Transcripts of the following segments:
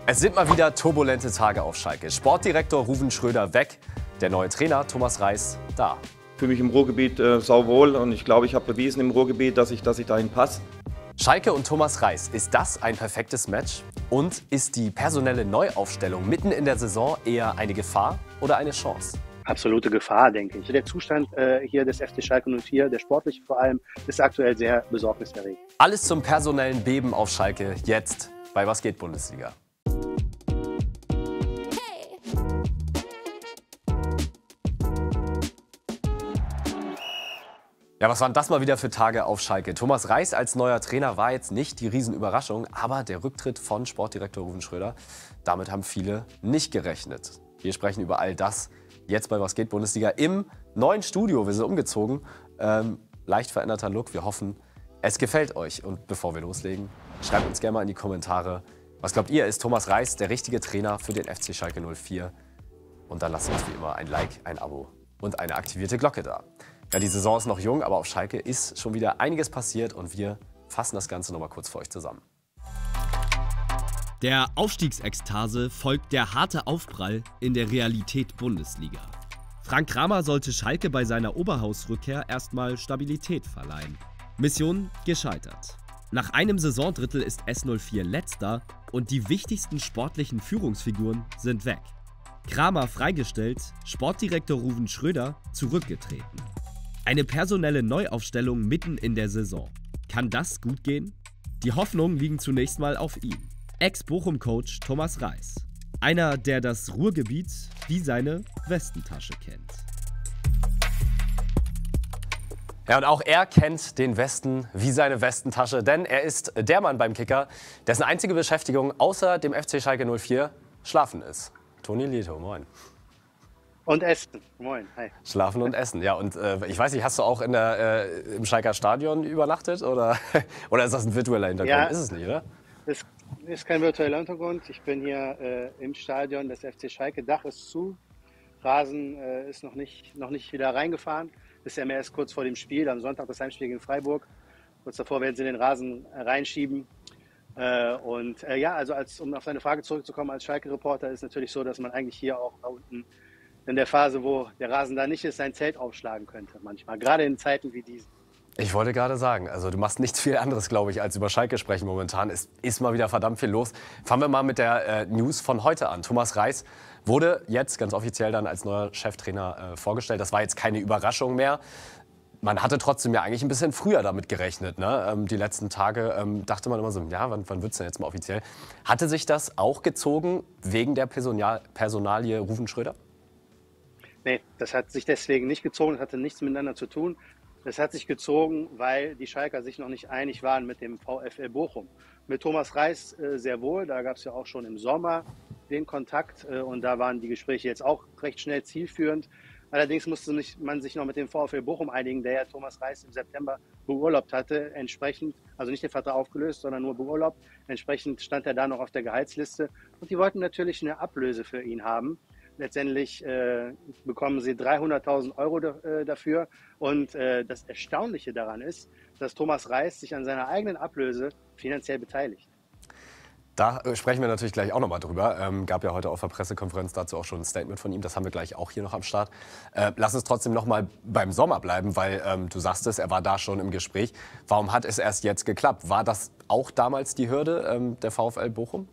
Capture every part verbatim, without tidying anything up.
Es sind mal wieder turbulente Tage auf Schalke. Sportdirektor Ruven Schröder weg, der neue Trainer Thomas Reis da. Ich fühle mich im Ruhrgebiet äh, sauwohl und ich glaube, ich habe bewiesen im Ruhrgebiet, dass ich, dass ich dahin passe. Schalke und Thomas Reis, ist das ein perfektes Match? Und ist die personelle Neuaufstellung mitten in der Saison eher eine Gefahr oder eine Chance? Absolute Gefahr, denke ich. Der Zustand äh, hier des F C Schalke null vier, der sportliche vor allem, ist aktuell sehr besorgniserregend. Alles zum personellen Beben auf Schalke jetzt bei Was geht Bundesliga. Ja, was waren das mal wieder für Tage auf Schalke? Thomas Reis als neuer Trainer war jetzt nicht die Riesenüberraschung, aber der Rücktritt von Sportdirektor Ruven Schröder, damit haben viele nicht gerechnet. Wir sprechen über all das jetzt bei Was geht Bundesliga im neuen Studio. Wir sind umgezogen, ähm, leicht veränderter Look. Wir hoffen, es gefällt euch. Und bevor wir loslegen, schreibt uns gerne mal in die Kommentare, was glaubt ihr, ist Thomas Reis der richtige Trainer für den F C Schalke null vier? Und dann lasst uns wie immer ein Like, ein Abo und eine aktivierte Glocke da. Ja, die Saison ist noch jung, aber auf Schalke ist schon wieder einiges passiert und wir fassen das Ganze noch mal kurz für euch zusammen. Der Aufstiegsekstase folgt der harte Aufprall in der Realität Bundesliga. Frank Kramer sollte Schalke bei seiner Oberhausrückkehr erstmal Stabilität verleihen. Mission gescheitert. Nach einem Saisondrittel ist S null vier letzter und die wichtigsten sportlichen Führungsfiguren sind weg. Kramer freigestellt, Sportdirektor Ruven Schröder zurückgetreten. Eine personelle Neuaufstellung mitten in der Saison. Kann das gut gehen? Die Hoffnungen liegen zunächst mal auf ihn. Ex-Bochum-Coach Thomas Reis. Einer, der das Ruhrgebiet wie seine Westentasche kennt. Ja, und auch er kennt den Westen wie seine Westentasche, denn er ist der Mann beim Kicker, dessen einzige Beschäftigung außer dem F C Schalke null vier Schlafen ist. Toni Lieto, moin. Und Essen. Moin, hi. Schlafen und Essen, ja. Und äh, ich weiß nicht, hast du auch in der, äh, im Schalker Stadion übernachtet oder, oder ist das ein virtueller Hintergrund? Ja, ist es nicht, oder? Es ist kein virtueller Hintergrund. Ich bin hier äh, im Stadion des F C Schalke. Dach ist zu. Rasen äh, ist noch nicht, noch nicht wieder reingefahren. Ist ja mehr erst kurz vor dem Spiel. Am Sonntag das Heimspiel gegen Freiburg. Kurz davor werden sie den Rasen äh, reinschieben. Äh, und äh, ja, also als, um auf deine Frage zurückzukommen, als Schalke-Reporter ist natürlich so, dass man eigentlich hier auch da unten in der Phase, wo der Rasen da nicht ist, sein Zelt aufschlagen könnte manchmal. Gerade in Zeiten wie diesen. Ich wollte gerade sagen, also du machst nichts viel anderes, glaube ich, als über Schalke sprechen momentan. Es ist mal wieder verdammt viel los. Fangen wir mal mit der äh, News von heute an. Thomas Reis wurde jetzt ganz offiziell dann als neuer Cheftrainer äh, vorgestellt. Das war jetzt keine Überraschung mehr. Man hatte trotzdem ja eigentlich ein bisschen früher damit gerechnet. Ne? Ähm, die letzten Tage ähm, dachte man immer so, ja, wann, wann wird es denn jetzt mal offiziell? Hatte sich das auch gezogen wegen der Personal Personalie Ruven Schröder? Nee, das hat sich deswegen nicht gezogen, das hatte nichts miteinander zu tun. Das hat sich gezogen, weil die Schalker sich noch nicht einig waren mit dem VfL Bochum. Mit Thomas Reis äh, sehr wohl, da gab es ja auch schon im Sommer den Kontakt äh, und da waren die Gespräche jetzt auch recht schnell zielführend. Allerdings musste nicht, man sich noch mit dem VfL Bochum einigen, der ja Thomas Reis im September beurlaubt hatte. Entsprechend, also nicht den Vertrag aufgelöst, sondern nur beurlaubt. Entsprechend stand er da noch auf der Gehaltsliste und die wollten natürlich eine Ablöse für ihn haben. Letztendlich äh, bekommen sie dreihunderttausend Euro äh, dafür. Und äh, das Erstaunliche daran ist, dass Thomas Reis sich an seiner eigenen Ablöse finanziell beteiligt. Da äh, sprechen wir natürlich gleich auch noch mal drüber. Ähm, gab ja heute auf der Pressekonferenz dazu auch schon ein Statement von ihm. Das haben wir gleich auch hier noch am Start. Äh, lass uns trotzdem noch mal beim Sommer bleiben, weil ähm, du sagst es, er war da schon im Gespräch. Warum hat es erst jetzt geklappt? War das auch damals die Hürde, ähm, der VfL Bochum?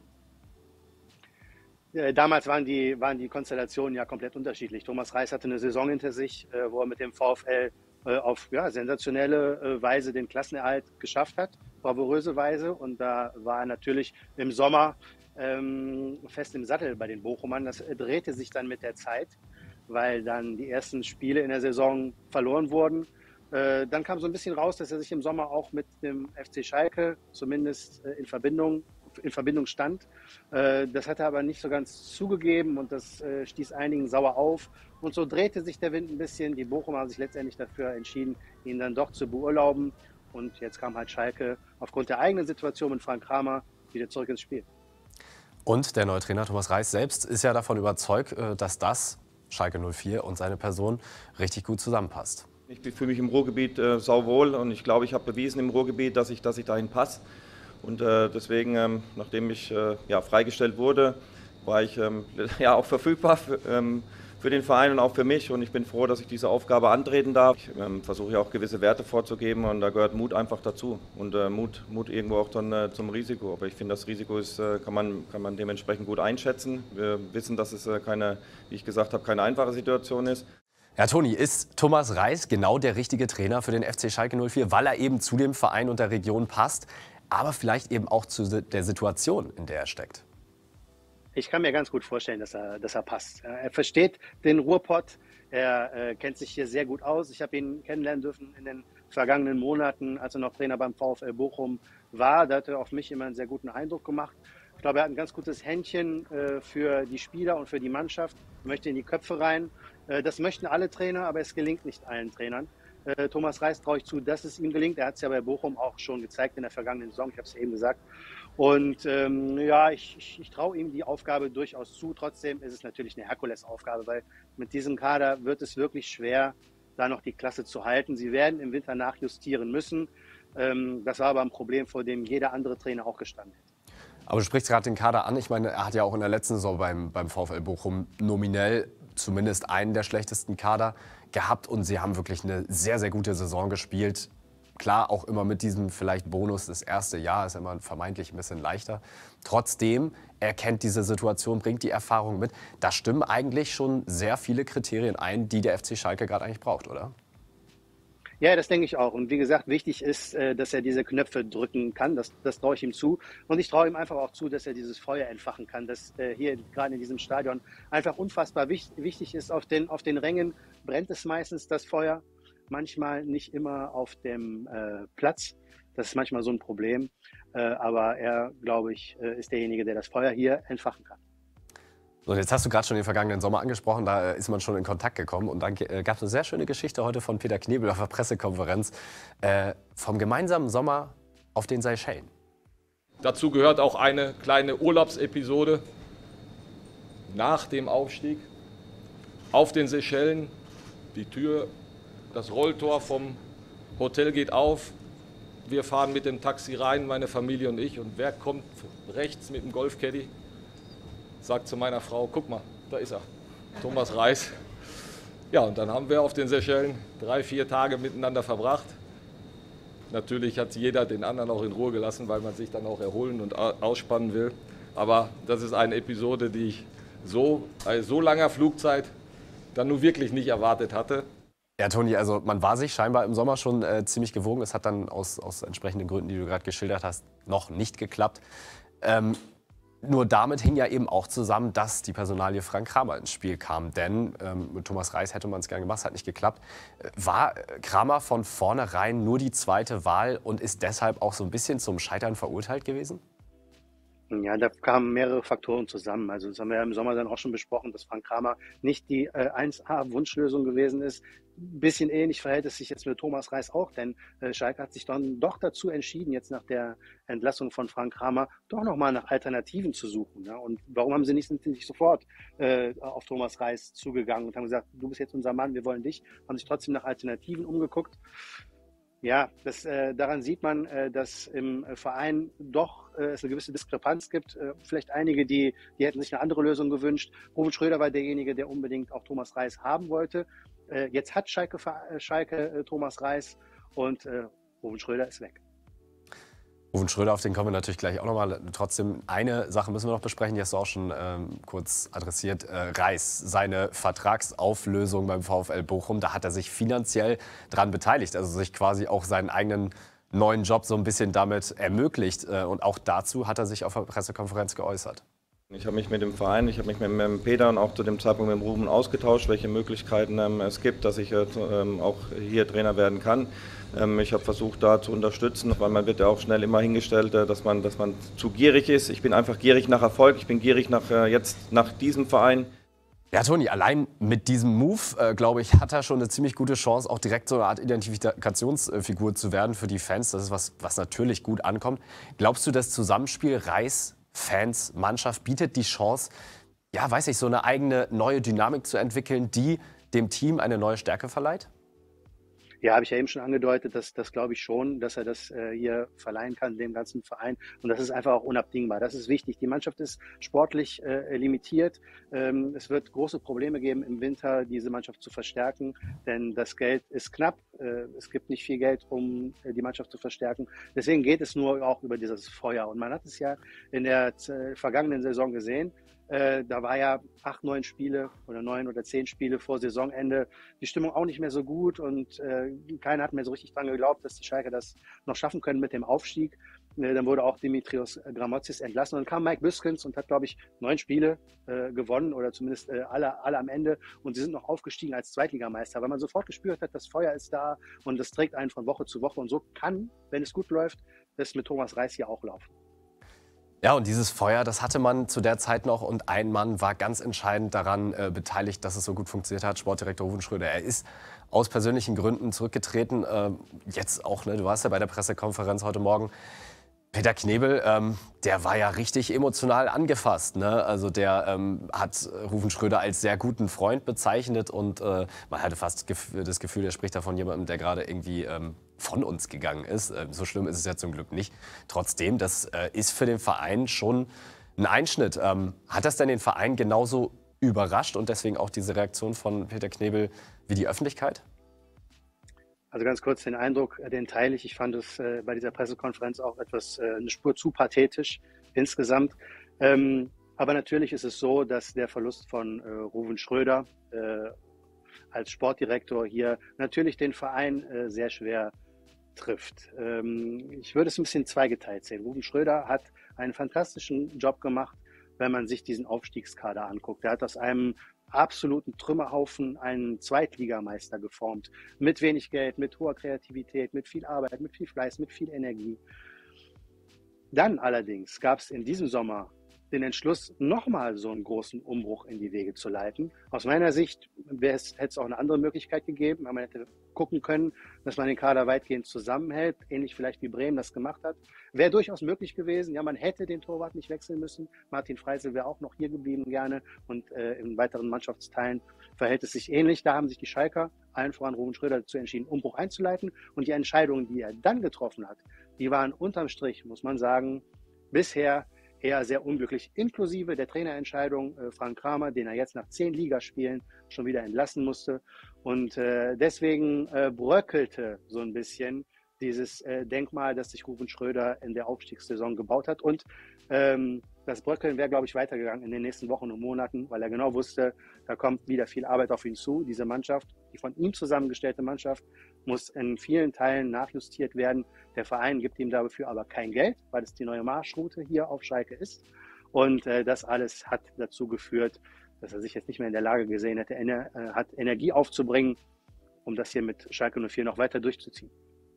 Damals waren die, waren die Konstellationen ja komplett unterschiedlich. Thomas Reis hatte eine Saison hinter sich, äh, wo er mit dem VfL äh, auf ja, sensationelle äh, Weise den Klassenerhalt geschafft hat, bravouröse Weise. Und da war er natürlich im Sommer ähm, fest im Sattel bei den Bochumern. Das äh, drehte sich dann mit der Zeit, weil dann die ersten Spiele in der Saison verloren wurden. Äh, dann kam so ein bisschen raus, dass er sich im Sommer auch mit dem F C Schalke zumindest äh, in Verbindung in Verbindung stand. Das hat er aber nicht so ganz zugegeben und das stieß einigen sauer auf. Und so drehte sich der Wind ein bisschen. Die Bochumer haben sich letztendlich dafür entschieden, ihn dann doch zu beurlauben. Und jetzt kam halt Schalke aufgrund der eigenen Situation mit Frank Kramer wieder zurück ins Spiel. Und der neue Trainer Thomas Reis selbst ist ja davon überzeugt, dass das, Schalke null vier und seine Person, richtig gut zusammenpasst. Ich fühle mich im Ruhrgebiet äh, sauwohl und ich glaube, ich habe bewiesen im Ruhrgebiet, dass ich, dass ich dahin passe. Und äh, deswegen, ähm, nachdem ich äh, ja, freigestellt wurde, war ich ähm, ja, auch verfügbar für, ähm, für den Verein und auch für mich. Und ich bin froh, dass ich diese Aufgabe antreten darf. Ich ähm, versuche ja auch gewisse Werte vorzugeben und da gehört Mut einfach dazu. Und äh, Mut, Mut irgendwo auch dann äh, zum Risiko. Aber ich finde, das Risiko ist, äh, kann, man, kann man dementsprechend gut einschätzen. Wir wissen, dass es äh, keine, wie ich gesagt habe, keine einfache Situation ist. Ja, Toni, ist Thomas Reis genau der richtige Trainer für den F C Schalke null vier, weil er eben zu dem Verein und der Region passt, aber vielleicht eben auch zu der Situation, in der er steckt? Ich kann mir ganz gut vorstellen, dass er, dass er passt. Er versteht den Ruhrpott, er äh, kennt sich hier sehr gut aus. Ich habe ihn kennenlernen dürfen in den vergangenen Monaten, als er noch Trainer beim VfL Bochum war. Da hat er auf mich immer einen sehr guten Eindruck gemacht. Ich glaube, er hat ein ganz gutes Händchen äh, für die Spieler und für die Mannschaft, er möchte in die Köpfe rein. Äh, das möchten alle Trainer, aber es gelingt nicht allen Trainern. Äh, Thomas Reis traue ich zu, dass es ihm gelingt. Er hat es ja bei Bochum auch schon gezeigt in der vergangenen Saison, ich habe es eben gesagt. Und ähm, ja, ich, ich, ich traue ihm die Aufgabe durchaus zu. Trotzdem ist es natürlich eine Herkulesaufgabe, weil mit diesem Kader wird es wirklich schwer, da noch die Klasse zu halten. Sie werden im Winter nachjustieren müssen. Ähm, das war aber ein Problem, vor dem jeder andere Trainer auch gestanden hätte. Aber du sprichst gerade den Kader an. Ich meine, er hat ja auch in der letzten Saison beim, beim VfL Bochum nominell zumindest einen der schlechtesten Kader gehabt. Und sie haben wirklich eine sehr, sehr gute Saison gespielt. Klar, auch immer mit diesem vielleicht Bonus, das erste Jahr ist immer vermeintlich ein bisschen leichter. Trotzdem, er kennt diese Situation, bringt die Erfahrung mit. Da stimmen eigentlich schon sehr viele Kriterien ein, die der F C Schalke gerade eigentlich braucht, oder? Ja, das denke ich auch. Und wie gesagt, wichtig ist, dass er diese Knöpfe drücken kann. Das, das traue ich ihm zu. Und ich traue ihm einfach auch zu, dass er dieses Feuer entfachen kann, das hier gerade in diesem Stadion einfach unfassbar wichtig ist. Auf den, auf den Rängen brennt es meistens, das Feuer. Manchmal nicht immer auf dem äh, Platz. Das ist manchmal so ein Problem. Äh, aber er, glaube ich, äh, ist derjenige, der das Feuer hier entfachen kann. So, jetzt hast du gerade schon den vergangenen Sommer angesprochen, da ist man schon in Kontakt gekommen. Und dann äh, gab es eine sehr schöne Geschichte heute von Peter Knebel auf der Pressekonferenz äh, vom gemeinsamen Sommer auf den Seychellen. Dazu gehört auch eine kleine Urlaubsepisode nach dem Aufstieg auf den Seychellen. Die Tür, das Rolltor vom Hotel geht auf. Wir fahren mit dem Taxi rein, meine Familie und ich. Und wer kommt rechts mit dem Golfcaddy? Sagt zu meiner Frau, guck mal, da ist er, Thomas Reis. Ja, und dann haben wir auf den Seychellen drei, vier Tage miteinander verbracht. Natürlich hat jeder den anderen auch in Ruhe gelassen, weil man sich dann auch erholen und ausspannen will. Aber das ist eine Episode, die ich so, bei so langer Flugzeit dann nun wirklich nicht erwartet hatte. Ja, Toni, also man war sich scheinbar im Sommer schon äh, ziemlich gewogen. Es hat dann aus, aus entsprechenden Gründen, die du gerade geschildert hast, noch nicht geklappt. Ähm, nur damit hing ja eben auch zusammen, dass die Personalie Frank Kramer ins Spiel kam. Denn ähm, mit Thomas Reis hätte man es gerne gemacht, hat nicht geklappt. War Kramer von vornherein nur die zweite Wahl und ist deshalb auch so ein bisschen zum Scheitern verurteilt gewesen? Ja, da kamen mehrere Faktoren zusammen. Also das haben wir ja im Sommer dann auch schon besprochen, dass Frank Kramer nicht die äh, eins A-Wunschlösung gewesen ist. Ein bisschen ähnlich verhält es sich jetzt mit Thomas Reis auch, denn äh, Schalke hat sich dann doch dazu entschieden, jetzt nach der Entlassung von Frank Kramer doch nochmal nach Alternativen zu suchen. Ja? Und warum haben sie nicht, sind sie nicht sofort äh, auf Thomas Reis zugegangen und haben gesagt, du bist jetzt unser Mann, wir wollen dich, haben sich trotzdem nach Alternativen umgeguckt. Ja, das, äh, daran sieht man, äh, dass im äh, Verein doch äh, es eine gewisse Diskrepanz gibt. Äh, vielleicht einige, die, die hätten sich eine andere Lösung gewünscht. Ruven Schröder war derjenige, der unbedingt auch Thomas Reis haben wollte. Äh, jetzt hat Schalke, äh, Schalke äh, Thomas Reis und äh, Ruven Schröder ist weg. Ruven Schröder, auf den kommen wir natürlich gleich auch noch mal. Trotzdem, eine Sache müssen wir noch besprechen, die hast du auch schon ähm, kurz adressiert. Äh, Reis, seine Vertragsauflösung beim VfL Bochum, da hat er sich finanziell dran beteiligt, also sich quasi auch seinen eigenen neuen Job so ein bisschen damit ermöglicht. Äh, und auch dazu hat er sich auf der Pressekonferenz geäußert. Ich habe mich mit dem Verein, ich habe mich mit, mit Peter und auch zu dem Zeitpunkt mit dem Ruben ausgetauscht, welche Möglichkeiten ähm, es gibt, dass ich äh, ähm, auch hier Trainer werden kann. Ähm, ich habe versucht, da zu unterstützen, weil man wird ja auch schnell immer hingestellt, äh, dass man, dass man zu gierig ist. Ich bin einfach gierig nach Erfolg, ich bin gierig nach, äh, jetzt nach diesem Verein. Ja, Toni, allein mit diesem Move, äh, glaube ich, hat er schon eine ziemlich gute Chance, auch direkt so eine Art Identifikationsfigur zu werden für die Fans. Das ist was, was natürlich gut ankommt. Glaubst du, das Zusammenspiel Reis, Fans, Mannschaft bietet die Chance, ja, weiß ich, so eine eigene neue Dynamik zu entwickeln, die dem Team eine neue Stärke verleiht? Ja, habe ich ja eben schon angedeutet, dass das glaube ich schon, dass er das äh, hier verleihen kann, dem ganzen Verein. Und das ist einfach auch unabdingbar. Das ist wichtig. Die Mannschaft ist sportlich äh, limitiert. Ähm, es wird große Probleme geben im Winter, diese Mannschaft zu verstärken, denn das Geld ist knapp. Äh, es gibt nicht viel Geld, um äh, die Mannschaft zu verstärken. Deswegen geht es nur auch über dieses Feuer. Und man hat es ja in der äh, vergangenen Saison gesehen. Äh, da war ja acht, neun Spiele oder neun oder zehn Spiele vor Saisonende die Stimmung auch nicht mehr so gut und äh, keiner hat mehr so richtig dran geglaubt, dass die Schalke das noch schaffen können mit dem Aufstieg. Äh, dann wurde auch Dimitrios Gramotzis entlassen und dann kam Mike Büskens und hat, glaube ich, neun Spiele äh, gewonnen oder zumindest äh, alle, alle am Ende und sie sind noch aufgestiegen als Zweitligameister, weil man sofort gespürt hat, das Feuer ist da und das trägt einen von Woche zu Woche und so kann, wenn es gut läuft, das mit Thomas Reis hier auch laufen. Ja, und dieses Feuer, das hatte man zu der Zeit noch und ein Mann war ganz entscheidend daran äh, beteiligt, dass es so gut funktioniert hat, Sportdirektor Ruven Schröder. Er ist aus persönlichen Gründen zurückgetreten, äh, jetzt auch, ne, du warst ja bei der Pressekonferenz heute Morgen. Peter Knebel, ähm, der war ja richtig emotional angefasst, ne? Also der ähm, hat Ruven Schröder als sehr guten Freund bezeichnet und äh, man hatte fast das Gefühl, er spricht da von jemandem, der gerade irgendwie ähm, von uns gegangen ist. Ähm, so schlimm ist es ja zum Glück nicht. Trotzdem, das äh, ist für den Verein schon ein Einschnitt. Ähm, hat das denn den Verein genauso überrascht und deswegen auch diese Reaktion von Peter Knebel wie die Öffentlichkeit? Also ganz kurz den Eindruck, den teile ich. Ich fand es äh, bei dieser Pressekonferenz auch etwas, äh, eine Spur zu pathetisch insgesamt. Ähm, aber natürlich ist es so, dass der Verlust von äh, Ruven Schröder äh, als Sportdirektor hier natürlich den Verein äh, sehr schwer trifft. Ähm, ich würde es ein bisschen zweigeteilt sehen. Ruven Schröder hat einen fantastischen Job gemacht, wenn man sich diesen Aufstiegskader anguckt. Er hat aus einem absoluten Trümmerhaufen einen Zweitligameister geformt. Mit wenig Geld, mit hoher Kreativität, mit viel Arbeit, mit viel Fleiß, mit viel Energie. Dann allerdings gab es in diesem Sommer den Entschluss, nochmal so einen großen Umbruch in die Wege zu leiten. Aus meiner Sicht es, hätte es auch eine andere Möglichkeit gegeben, weil man hätte gucken können, dass man den Kader weitgehend zusammenhält, ähnlich vielleicht wie Bremen das gemacht hat. Wäre durchaus möglich gewesen. Ja, man hätte den Torwart nicht wechseln müssen. Martin Freisel wäre auch noch hier geblieben gerne und äh, in weiteren Mannschaftsteilen verhält es sich ähnlich. Da haben sich die Schalker, allen voran Ruven Schröder, dazu entschieden, Umbruch einzuleiten. Und die Entscheidungen, die er dann getroffen hat, die waren unterm Strich, muss man sagen, bisher eher sehr unglücklich, inklusive der Trainerentscheidung äh, Frank Kramer, den er jetzt nach zehn Ligaspielen schon wieder entlassen musste. Und äh, deswegen äh, bröckelte so ein bisschen dieses äh, Denkmal, das sich Ruven Schröder in der Aufstiegssaison gebaut hat. Und ähm, das Bröckeln wäre, glaube ich, weitergegangen in den nächsten Wochen und Monaten, weil er genau wusste, da kommt wieder viel Arbeit auf ihn zu. Diese Mannschaft, die von ihm zusammengestellte Mannschaft, muss in vielen Teilen nachjustiert werden. Der Verein gibt ihm dafür aber kein Geld, weil es die neue Marschroute hier auf Schalke ist. Und äh, das alles hat dazu geführt, dass er sich jetzt nicht mehr in der Lage gesehen hätte, ener äh, hat Energie aufzubringen, um das hier mit Schalke null vier noch weiter durchzuziehen.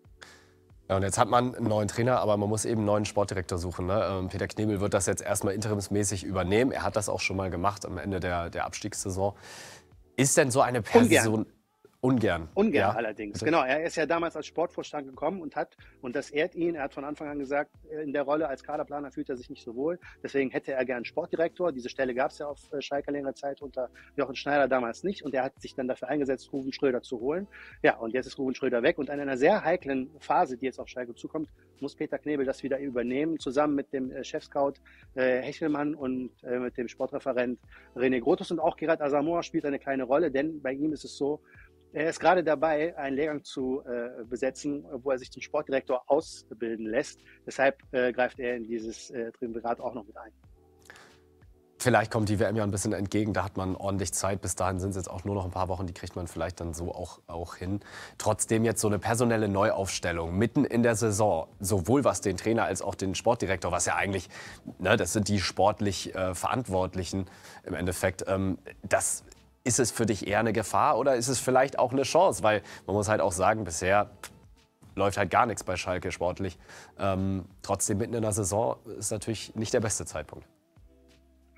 Ja, und jetzt hat man einen neuen Trainer, aber man muss eben einen neuen Sportdirektor suchen. Ne? Ähm, Peter Knebel wird das jetzt erstmal interimsmäßig übernehmen. Er hat das auch schon mal gemacht am Ende der, der Abstiegssaison. Ist denn so eine Person... Ungern. Ungern. Ungern ja. allerdings, genau. Er ist ja damals als Sportvorstand gekommen und hat, und das ehrt ihn, er hat von Anfang an gesagt, in der Rolle als Kaderplaner fühlt er sich nicht so wohl. Deswegen hätte er gern einen Sportdirektor. Diese Stelle gab es ja auf Schalke längere Zeit unter Jochen Schneider damals nicht. Und er hat sich dann dafür eingesetzt, Ruven Schröder zu holen. Ja, und jetzt ist Ruven Schröder weg. Und in einer sehr heiklen Phase, die jetzt auf Schalke zukommt, muss Peter Knebel das wieder übernehmen, zusammen mit dem Chefscout äh, Hechelmann und äh, mit dem Sportreferent René Grotus. Und auch Gerard Asamoah spielt eine kleine Rolle, denn bei ihm ist es so, er ist gerade dabei, einen Lehrgang zu äh, besetzen, wo er sich zum Sportdirektor ausbilden lässt. Deshalb äh, greift er in dieses äh, Triumvirat auch noch mit ein. Vielleicht kommt die W M ja ein bisschen entgegen, da hat man ordentlich Zeit. Bis dahin sind es jetzt auch nur noch ein paar Wochen, die kriegt man vielleicht dann so auch, auch hin. Trotzdem jetzt so eine personelle Neuaufstellung mitten in der Saison, sowohl was den Trainer als auch den Sportdirektor, was ja eigentlich, ne, das sind die sportlich äh, Verantwortlichen im Endeffekt, ähm, das ist es für dich eher eine Gefahr oder ist es vielleicht auch eine Chance? Weil man muss halt auch sagen, bisher läuft halt gar nichts bei Schalke sportlich. Ähm, trotzdem mitten in der Saison ist natürlich nicht der beste Zeitpunkt.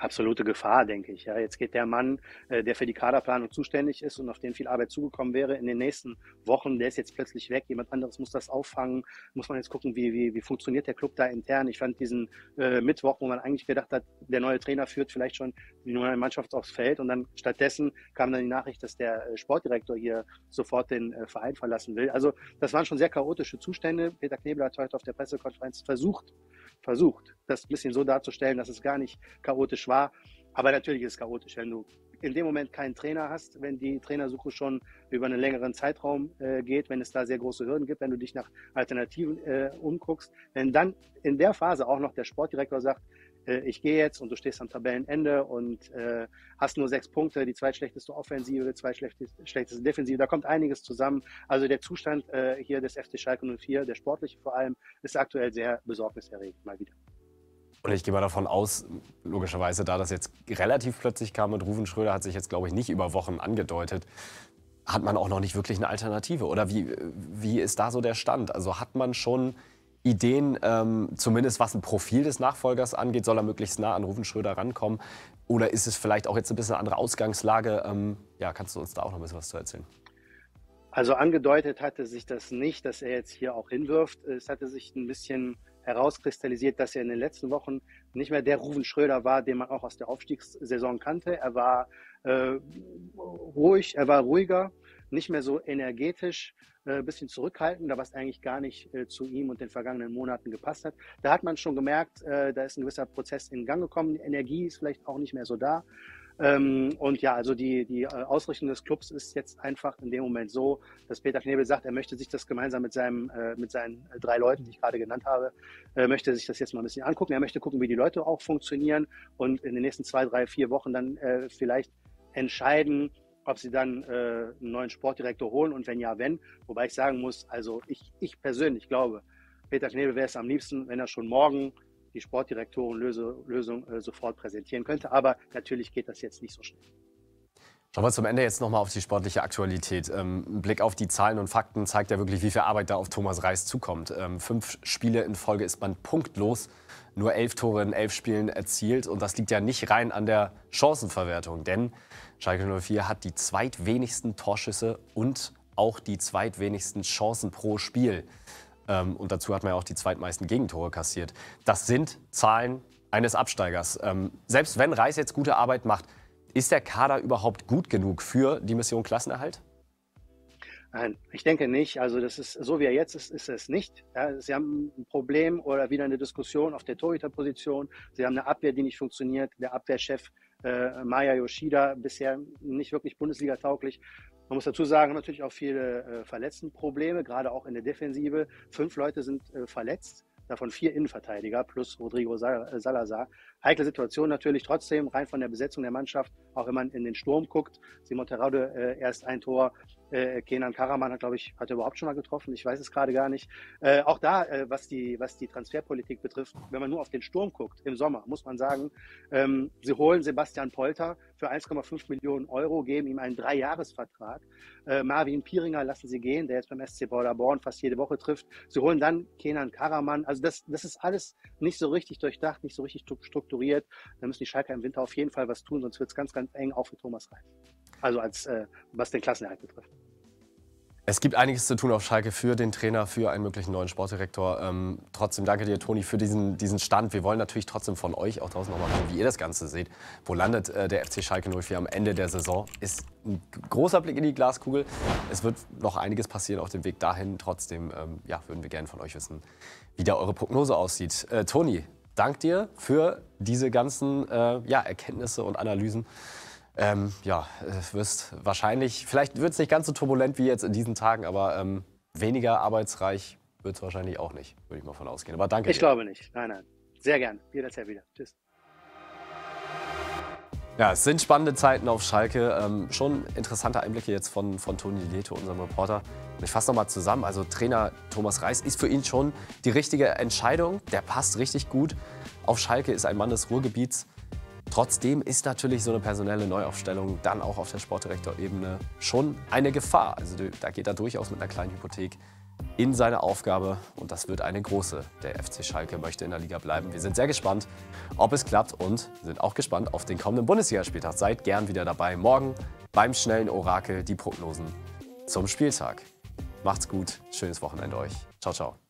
Absolute Gefahr, denke ich. Ja, jetzt geht der Mann, äh, der für die Kaderplanung zuständig ist und auf den viel Arbeit zugekommen wäre, in den nächsten Wochen, der ist jetzt plötzlich weg. Jemand anderes muss das auffangen. Muss man jetzt gucken, wie, wie, wie funktioniert der Club da intern. Ich fand diesen äh, Mittwoch, wo man eigentlich gedacht hat, der neue Trainer führt vielleicht schon die neue Mannschaft aufs Feld. Und dann stattdessen kam dann die Nachricht, dass der äh, Sportdirektor hier sofort den äh, Verein verlassen will. Also das waren schon sehr chaotische Zustände. Peter Knebel hat heute auf der Pressekonferenz versucht, versucht, das ein bisschen so darzustellen, dass es gar nicht chaotisch war. Aber natürlich ist es chaotisch, wenn du in dem Moment keinen Trainer hast, wenn die Trainersuche schon über einen längeren Zeitraum äh, geht, wenn es da sehr große Hürden gibt, wenn du dich nach Alternativen äh, umguckst. Wenn dann in der Phase auch noch der Sportdirektor sagt, äh, ich gehe jetzt und du stehst am Tabellenende und äh, hast nur sechs Punkte, die zweitschlechteste Offensive, die zweitschlechteste Defensive, da kommt einiges zusammen. Also der Zustand äh, hier des F C Schalke null vier, der sportliche vor allem, ist aktuell sehr besorgniserregend mal wieder. Und ich gehe mal davon aus, logischerweise, da das jetzt relativ plötzlich kam und Ruven Schröder hat sich jetzt, glaube ich, nicht über Wochen angedeutet, hat man auch noch nicht wirklich eine Alternative. Oder wie, wie ist da so der Stand? Also hat man schon Ideen, ähm, zumindest was ein Profil des Nachfolgers angeht, soll er möglichst nah an Ruven Schröder rankommen? Oder ist es vielleicht auch jetzt ein bisschen eine andere Ausgangslage? Ähm, ja, kannst du uns da auch noch ein bisschen was zu erzählen? Also angedeutet hatte sich das nicht, dass er jetzt hier auch hinwirft. Es hatte sich ein bisschen herauskristallisiert, dass er in den letzten Wochen nicht mehr der Ruven Schröder war, den man auch aus der Aufstiegssaison kannte. Er war äh, ruhig, er war ruhiger, nicht mehr so energetisch, ein äh, bisschen zurückhaltender, was eigentlich gar nicht äh, zu ihm und den vergangenen Monaten gepasst hat. Da hat man schon gemerkt, äh, da ist ein gewisser Prozess in Gang gekommen. Die Energie ist vielleicht auch nicht mehr so da. Ähm, und ja, also die, die Ausrichtung des Clubs ist jetzt einfach in dem Moment so, dass Peter Knebel sagt, er möchte sich das gemeinsam mit, seinem, äh, mit seinen drei Leuten, die ich gerade genannt habe, äh, möchte sich das jetzt mal ein bisschen angucken. Er möchte gucken, wie die Leute auch funktionieren und in den nächsten zwei, drei, vier Wochen dann äh, vielleicht entscheiden, ob sie dann äh, einen neuen Sportdirektor holen und wenn ja, wenn. Wobei ich sagen muss, also ich, ich persönlich glaube, Peter Knebel wäre es am liebsten, wenn er schon morgen die Sportdirektorenlösung äh, sofort präsentieren könnte. Aber natürlich geht das jetzt nicht so schnell. Schauen wir zum Ende jetzt nochmal auf die sportliche Aktualität. Ähm, ein Blick auf die Zahlen und Fakten zeigt ja wirklich, wie viel Arbeit da auf Thomas Reis zukommt. Ähm, fünf Spiele in Folge ist man punktlos, nur elf Tore in elf Spielen erzielt. Und das liegt ja nicht rein an der Chancenverwertung, denn Schalke null vier hat die zweitwenigsten Torschüsse und auch die zweitwenigsten Chancen pro Spiel. Ähm, und dazu hat man ja auch die zweitmeisten Gegentore kassiert. Das sind Zahlen eines Absteigers. Ähm, selbst wenn Reis jetzt gute Arbeit macht, ist der Kader überhaupt gut genug für die Mission Klassenerhalt? Nein, ich denke nicht. Also das ist so wie er jetzt ist, ist es nicht. Ja, sie haben ein Problem oder wieder eine Diskussion auf der Torhüterposition. Sie haben eine Abwehr, die nicht funktioniert. Der Abwehrchef äh, Maya Yoshida bisher nicht wirklich Bundesliga-tauglich. Man muss dazu sagen, natürlich auch viele äh, Verletztenprobleme, gerade auch in der Defensive. Fünf Leute sind äh, verletzt, davon vier Innenverteidiger plus Rodrigo Salazar. Heikle Situation natürlich trotzdem, rein von der Besetzung der Mannschaft, auch wenn man in den Sturm guckt. Simon Terraude äh, erst ein Tor, äh, Kenan Karaman hat, glaube ich, hat er überhaupt schon mal getroffen, ich weiß es gerade gar nicht. Äh, auch da, äh, was die was die Transferpolitik betrifft, wenn man nur auf den Sturm guckt, im Sommer, muss man sagen, ähm, sie holen Sebastian Polter für eins Komma fünf Millionen Euro, geben ihm einen Dreijahresvertrag. Äh, Marvin Pieringer lassen sie gehen, der jetzt beim S C Paderborn fast jede Woche trifft. Sie holen dann Kenan Karaman. Also das, das ist alles nicht so richtig durchdacht, nicht so richtig strukturiert. Da müssen die Schalker im Winter auf jeden Fall was tun, sonst wird es ganz, ganz eng auch für Thomas Reis. Also als äh, was den Klassenerhalt betrifft. Es gibt einiges zu tun auf Schalke für den Trainer, für einen möglichen neuen Sportdirektor. Ähm, trotzdem danke dir, Toni, für diesen, diesen Stand. Wir wollen natürlich trotzdem von euch auch draußen nochmal hören, wie ihr das Ganze seht. Wo landet äh, der F C Schalke null vier am Ende der Saison? Ist ein großer Blick in die Glaskugel. Es wird noch einiges passieren auf dem Weg dahin. Trotzdem ähm, ja, würden wir gerne von euch wissen, wie da eure Prognose aussieht. Äh, Toni, dank dir für diese ganzen äh, ja, Erkenntnisse und Analysen. Ähm, ja, es wirst wahrscheinlich, vielleicht wird es nicht ganz so turbulent wie jetzt in diesen Tagen, aber ähm, weniger arbeitsreich wird es wahrscheinlich auch nicht, würde ich mal von ausgehen. Aber danke Ich dir. glaube nicht. Nein, nein. Sehr gern. Jederzeit wieder. Tschüss. Ja, es sind spannende Zeiten auf Schalke. Ähm, schon interessante Einblicke jetzt von, von Toni Leto, unserem Reporter. Und ich fasse noch mal zusammen. Also Trainer Thomas Reis ist für ihn schon die richtige Entscheidung. Der passt richtig gut. Auf Schalke ist ein Mann des Ruhrgebiets. Trotzdem ist natürlich so eine personelle Neuaufstellung dann auch auf der Sportdirektorebene schon eine Gefahr. Also da geht er durchaus mit einer kleinen Hypothek in seine Aufgabe und das wird eine große. Der F C Schalke möchte in der Liga bleiben. Wir sind sehr gespannt, ob es klappt und sind auch gespannt auf den kommenden Bundesligaspieltag. Seid gern wieder dabei. Morgen beim schnellen Orakel die Prognosen zum Spieltag. Macht's gut, schönes Wochenende euch. Ciao, ciao.